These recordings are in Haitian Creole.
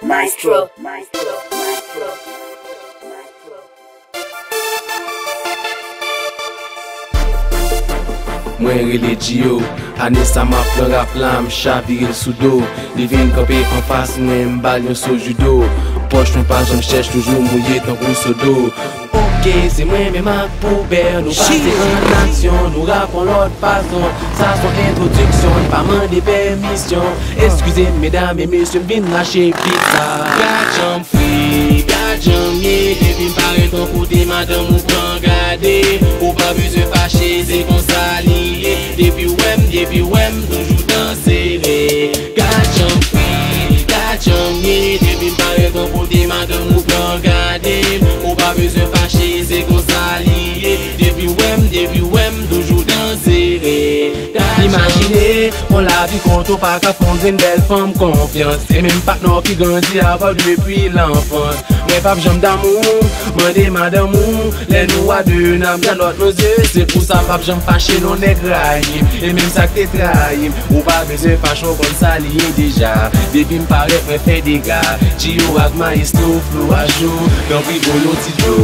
Maestro. Mwen rele Gio, ane sa ma plan rap la m chavire l soudo. Li vin kampe an fas mwen mbal yon so judo. Poch mwen pa jom chèche toujou mouye tan gros sodo. Ok, c'est mwen men mak poubel. Nou pase en aksyon, nou rapon l'autre façon. Sa son introduksyon, pa man de permisyon. Excusez mesdames et messieurs, vin lâche pizza. Gacham free, gacham ye. Depi m'pare ton kote madame ou pran gade. Ou pa besoin fâché, c'est kon saliye. Depi wem, toujou dansere. Gacham free, gacham ye. Depi m'pare ton kote madame ou pran gade. Ou pa besoin fâché, c'est kon saliye. Depi wem, toujou dansere. Imaginez, on l'a vu quand on pas qu'à fondre une belle femme confiance. Et même pas non qui grandit avant depuis l'enfance. Mais pas j'aime d'amour, mandez madame les nous à deux n'am dans notre yeux. C'est pour ça pas j'aime fâché non négraïm. Et même ça que t'es trahim. Ou pas besoin fâché comme ça lié déjà. Depuis m'paraît me fait des gars. Gio ak maestro flow à jour. Dans rigolo tido.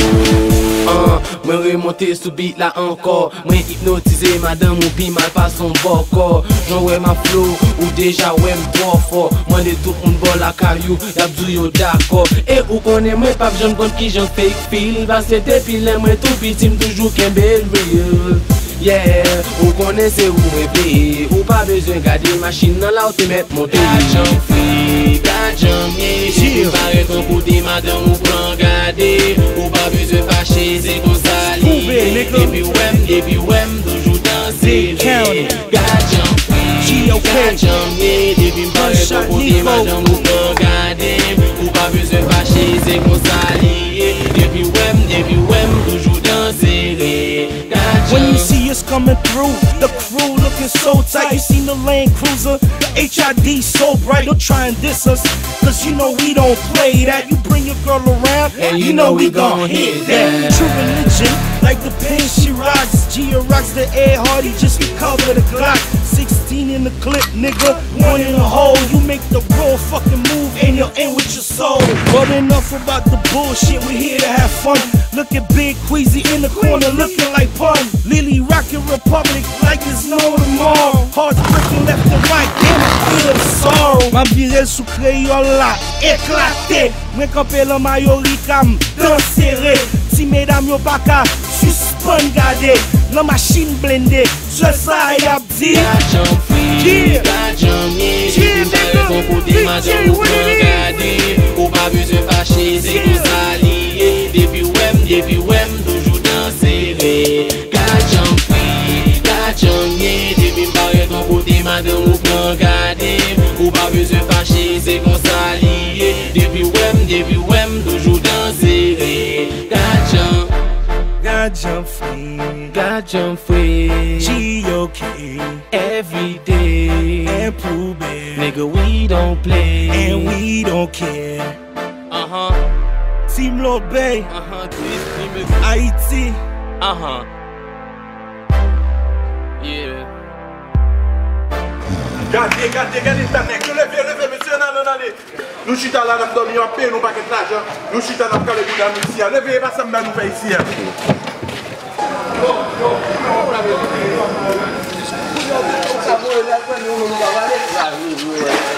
Moi remonter sous beat là encore. Moi hypnotiser madame ou pi mal pas son boko. J'en ouais ma flow ou déjà ouais m'droit fort. Moi les tout moun bon la caillou. Y'a yo d'accord. Et ou connaît moi pas j'en compte qui j'en fake feel. Parce que depuis là moi tout petit toujours qu'un bel real. Yeah, ou connaissez où me ou pas besoin garder machine dans la ou mettre mon gacham free, gacham ye. Si paraît ton côté madame ou prend garder. Ou pas besoin fâcher, c'est qu'on s'allie. Depuis wem, toujours danser. Gacham free, gacham ye. Depuis paraît ton côté madame ou prend garder. Ou pas besoin fâcher, c'est qu'on s'allie. Depuis wem, toujours danser. When you see us coming through, the crew looking so tight. You seen the Land Cruiser, the HID so bright. Don't try and diss us, cause you know we don't play that. You bring your girl around, and you know we gon' hit that. True religion, like the pen she rocks. Gia rocks the air Hardy, just recover the Glock. 16 in the clip, nigga, one in the hole. You make the raw fucking move and you're in with your soul. But enough about the bullshit, we're here to have fun. Look at Big Queasy in the corner looking like Pun. Lily rockin' Republic like there's no tomorrow. Hearts breaking left and right, damn I feel the sorrow. Ma virelle sous crayon là, éclaté. Mwen kampe la mayorika m'dansere. Si mesdames yo baka, suspend gade. La machine blende, seul ça y a dit. Gacham free, gacham ye. Depi m'pare ton kote madame ou pran gade. Ou pas besoin fâcher, c'est qu'on s'allie. Depuis wem, toujours dansere. Gacham free, gacham ye. Depi m'pare ton kote madame ou pran gade. Ou pas besoin fâcher, c'est qu'on s'allie. Depuis wem, toujours dansere. Gacham free, G.O.K. every day. and Pooh Bear. Nigga, we don't play. And we don't care. Team Lord Bay, Haïti. Yeah. Gardez, ta nèg. Levez, monsieur, non. Nous chita là, nous dormons en paix, nous pas de l'argent. Nous chita dans le cas de ici. Levez, pas ça, nous fait ici. Non.